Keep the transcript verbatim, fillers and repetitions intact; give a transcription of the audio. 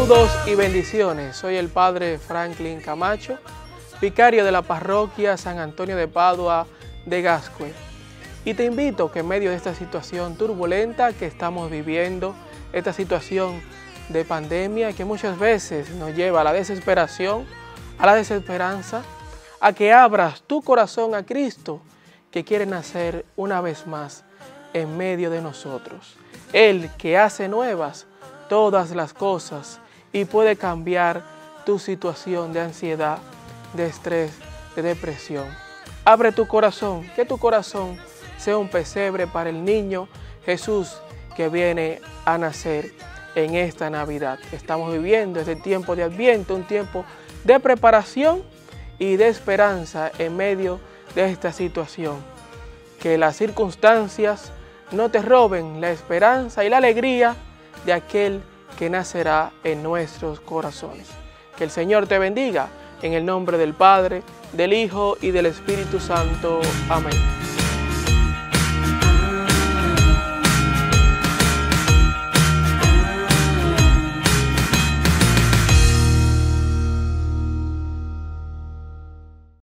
Saludos y bendiciones. Soy el Padre Franklin Camacho, vicario de la parroquia San Antonio de Padua de Gascue. Y te invito que en medio de esta situación turbulenta que estamos viviendo, esta situación de pandemia que muchas veces nos lleva a la desesperación, a la desesperanza, a que abras tu corazón a Cristo, que quiere nacer una vez más en medio de nosotros. Él que hace nuevas todas las cosas y puede cambiar tu situación de ansiedad, de estrés, de depresión. Abre tu corazón, que tu corazón sea un pesebre para el niño Jesús que viene a nacer en esta Navidad. Estamos viviendo este tiempo de Adviento, un tiempo de preparación y de esperanza en medio de esta situación. Que las circunstancias no te roben la esperanza y la alegría de aquel que nacerá en nuestros corazones. Que el Señor te bendiga en el nombre del Padre, del Hijo y del Espíritu Santo. Amén.